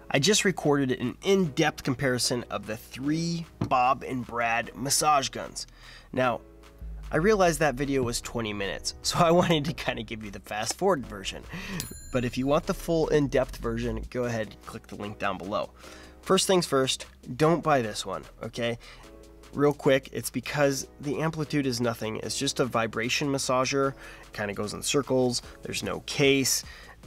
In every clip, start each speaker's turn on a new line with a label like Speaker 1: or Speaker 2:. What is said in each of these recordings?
Speaker 1: I just recorded an in-depth comparison of the 3 Bob and Brad massage guns. Now, I realized that video was 20 minutes, so I wanted to kind of give you the fast forward version. But if you want the full in-depth version, go ahead and click the link down below. First things first, don't buy this one, okay? Real quick, it's because the Amplitude is nothing. It's just a vibration massager. It kind of goes in circles. There's no case.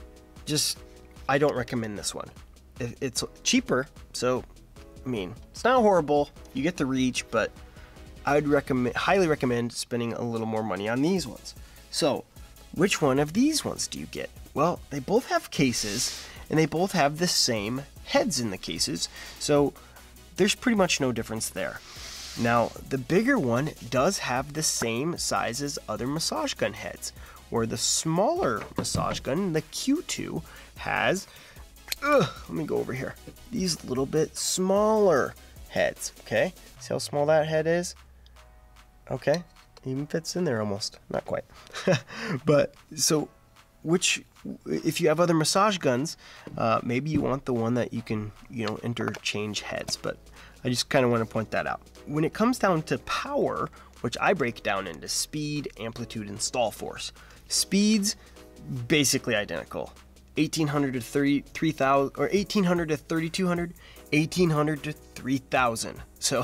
Speaker 1: I don't recommend this one. It's cheaper, so I mean, it's not horrible. You get the reach, but I would highly recommend spending a little more money on these ones. So, which one of these ones do you get? Well, they both have cases, and they both have the same heads in the cases, so there's pretty much no difference there. Now, the bigger one does have the same size as other massage gun heads, where the smaller massage gun, the Q2, has, let me go over here, these little bit smaller heads, okay? See how small that head is? Okay, even fits in there almost, not quite. But, so, if you have other massage guns, maybe you want the one that you can, interchange heads, but I just kind of want to point that out. When it comes down to power, which I break down into speed, amplitude, and stall force. Speed's basically identical. 1800 to 33,000, or 1800 to 3200, 1800 to 3000. So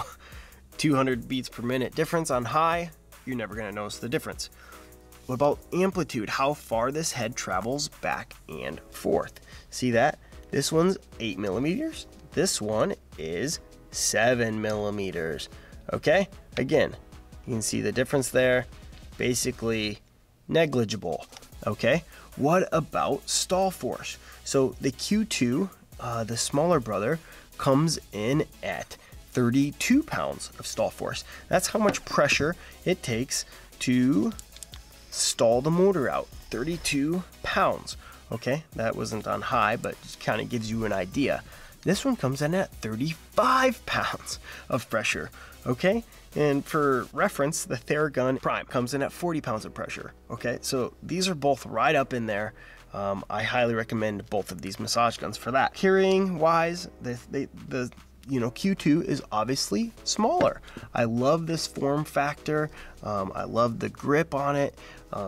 Speaker 1: 200 beats per minute difference on high, you're never going to notice the difference. What about amplitude? How far this head travels back and forth. See that? This one's 8 millimeters. This one is 7 millimeters. Okay, again, you can see the difference there. Basically negligible. Okay, what about stall force? So the Q2, the smaller brother, comes in at 32 pounds of stall force. That's how much pressure it takes to stall the motor out. 32 pounds. Okay, that wasn't on high, but just kind of gives you an idea. This one comes in at 35 pounds of pressure, okay? And for reference, the Theragun Prime comes in at 40 pounds of pressure, okay? So these are both right up in there. I highly recommend both of these massage guns for that. Carrying wise, the Q2 is obviously smaller. I love this form factor. I love the grip on it.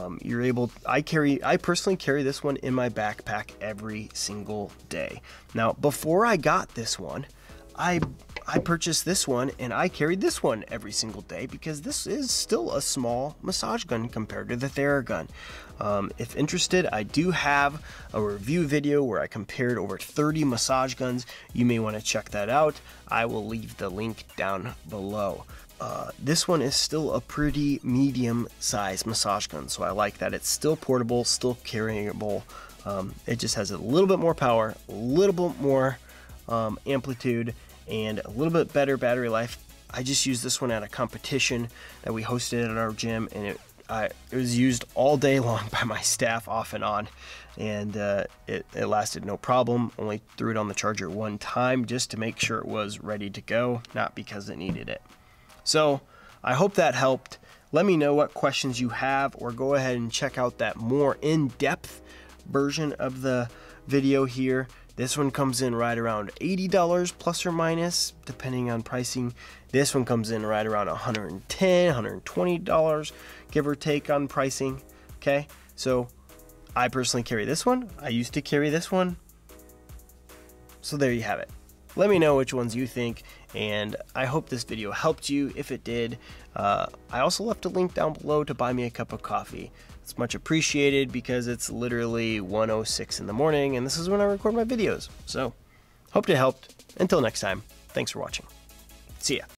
Speaker 1: I personally carry this one in my backpack every single day. Now, before I got this one, I purchased this one and I carried this one every single day because this is still a small massage gun compared to the Theragun. If interested, I do have a review video where I compared over 30 massage guns. You may want to check that out. I will leave the link down below. This one is still a pretty medium size massage gun, so I like that it's still portable, still carryable. It just has a little bit more power, a little bit more amplitude, and a little bit better battery life. I just used this one at a competition that we hosted at our gym, and it was used all day long by my staff off and on, and it lasted no problem. Only threw it on the charger one time just to make sure it was ready to go, not because it needed it. So I hope that helped. Let me know what questions you have, or go ahead and check out that more in-depth version of the video here. This one comes in right around $80 plus or minus, depending on pricing. This one comes in right around $110, $120, give or take on pricing. Okay, so I personally carry this one. I used to carry this one. So there you have it. Let me know which ones you think, and I hope this video helped you. If it did, I also left a link down below to buy me a cup of coffee. It's much appreciated because it's literally 1:06 in the morning, and this is when I record my videos. So, hope it helped. Until next time, thanks for watching. See ya.